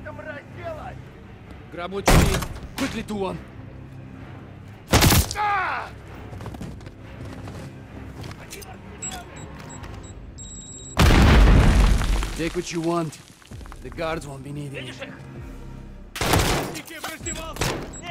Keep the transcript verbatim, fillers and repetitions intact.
Grab what you need. Quickly, two one. Take what you want. The guards won't be needing it.